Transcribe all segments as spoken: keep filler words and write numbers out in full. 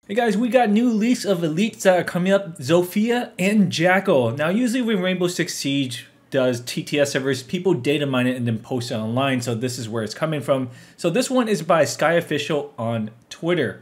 Hey guys, we got new leaks of elites that are coming up, Zofia and Jackal. Now usually when Rainbow Six Siege does T T S servers, people data mine it and then post it online, so this is where it's coming from. So this one is by Sky Official on Twitter.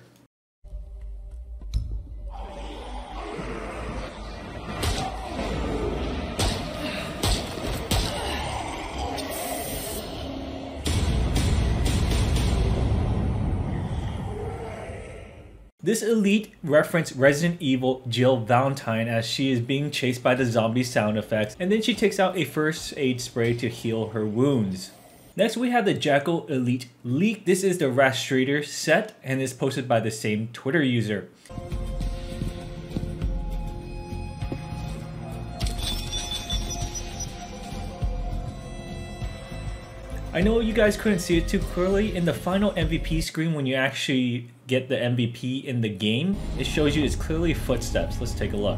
This elite referenced Resident Evil Jill Valentine as she is being chased by the zombie sound effects, and then she takes out a first aid spray to heal her wounds. Next we have the Jackal Elite leak. This is the Rastrator set and is posted by the same Twitter user. I know you guys couldn't see it too clearly. In the final M V P screen, when you actually get the M V P in the game, it shows you it's clearly footsteps. Let's take a look.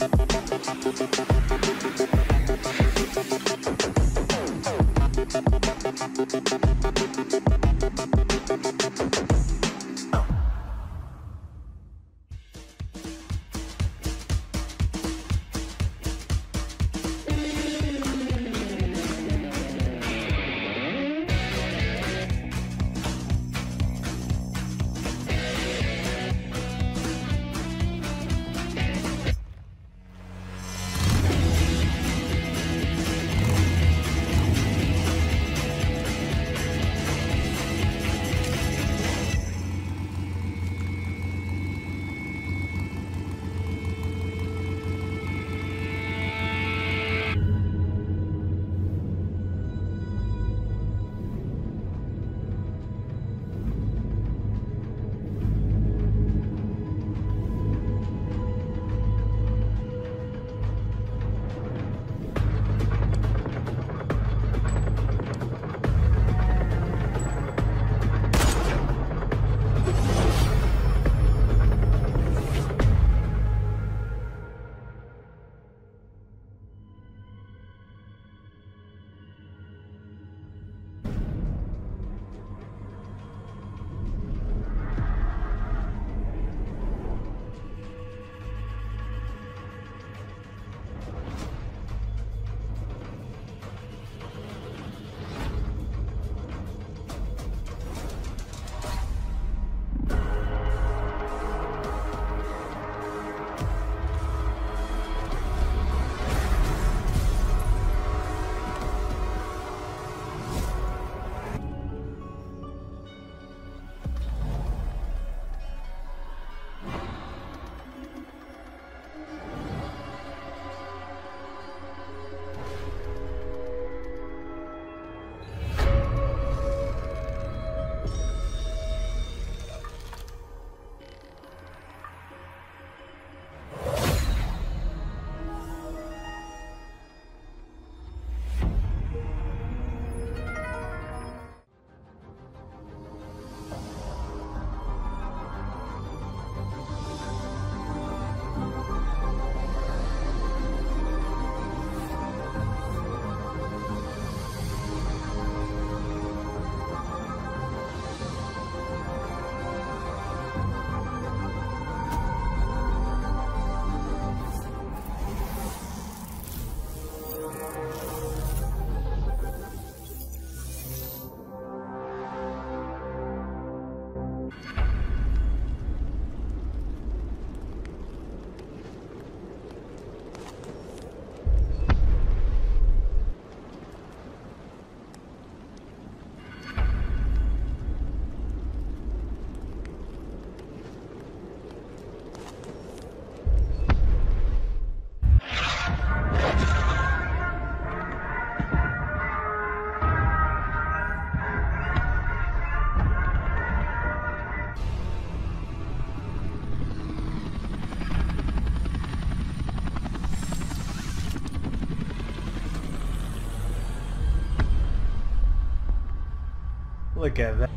Look at that.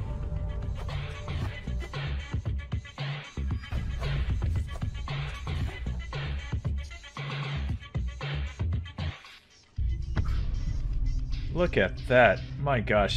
Look at that. My gosh.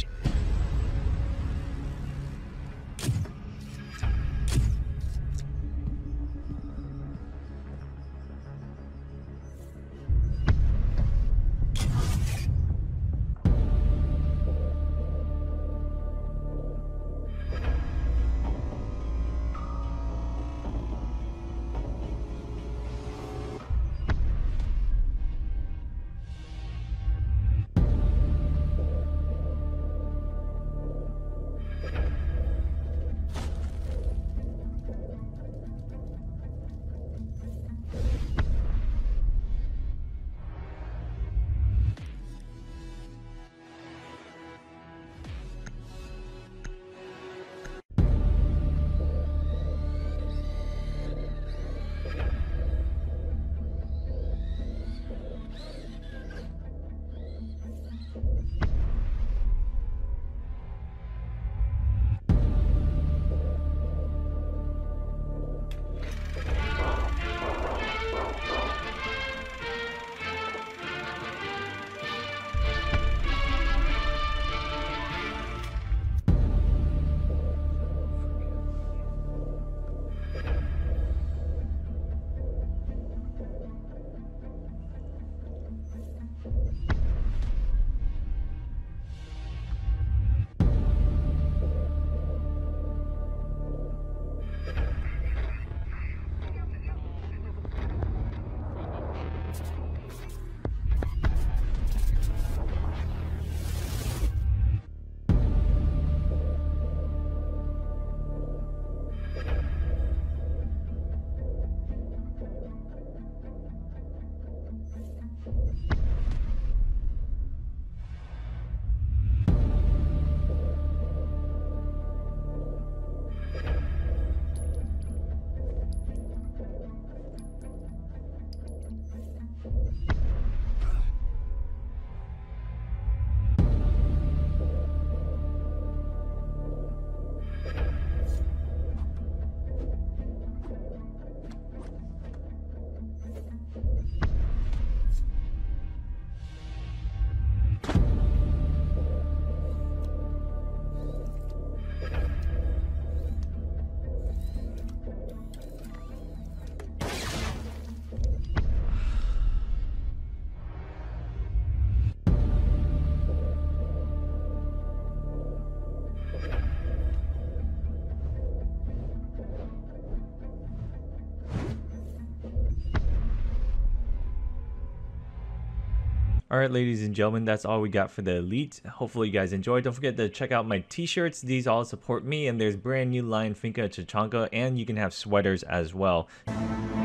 Alright, ladies and gentlemen, that's all we got for the Elite. Hopefully you guys enjoyed. Don't forget to check out my t-shirts. These all support me, and there's brand new line Finka Chachanka, and you can have sweaters as well.